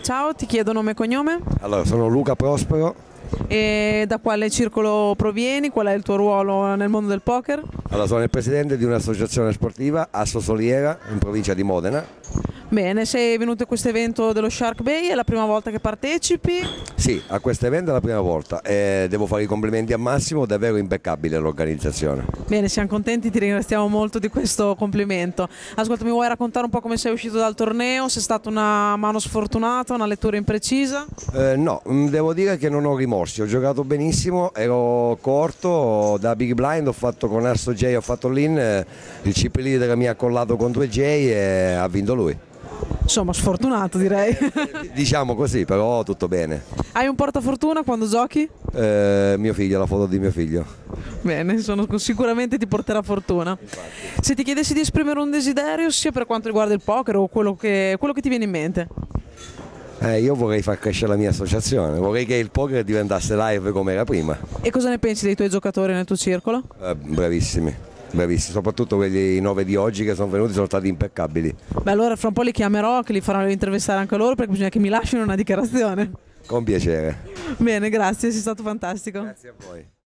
Ciao, ti chiedo nome e cognome? Allora, sono Luca Prospero. E da quale circolo provieni? Qual è il tuo ruolo nel mondo del poker? Allora, sono il presidente di un'associazione sportiva a Sossoliera, in provincia di Modena. Bene, sei venuto a questo evento dello Shark Bay, è la prima volta che partecipi? Sì, a questo evento è la prima volta e devo fare i complimenti a Massimo, davvero impeccabile l'organizzazione. Bene, siamo contenti, ti ringraziamo molto di questo complimento. Ascolta, mi vuoi raccontare un po' come sei uscito dal torneo? Se è stata una mano sfortunata, una lettura imprecisa? No, devo dire che non ho rimorsi, ho giocato benissimo, ero corto, da Big Blind ho fatto con Asso J, ho fatto l'in, il chip leader mi ha collato contro J e ha vinto lui. Insomma, sfortunato direi. Diciamo così, però tutto bene. Hai un portafortuna quando giochi? Mio figlio, la foto di mio figlio. Bene, sicuramente ti porterà fortuna. Se ti chiedessi di esprimere un desiderio, sia per quanto riguarda il poker o quello che ti viene in mente? Io vorrei far crescere la mia associazione, vorrei che il poker diventasse live come era prima. E cosa ne pensi dei tuoi giocatori nel tuo circolo? Bravissimi, bravissimi, soprattutto quelli 9 di oggi che sono venuti sono stati impeccabili. Beh, allora fra un po' li chiamerò, che li faranno intervistare anche loro, perché bisogna che mi lasciano una dichiarazione. Con piacere. Bene, grazie, sei stato fantastico. Grazie a voi.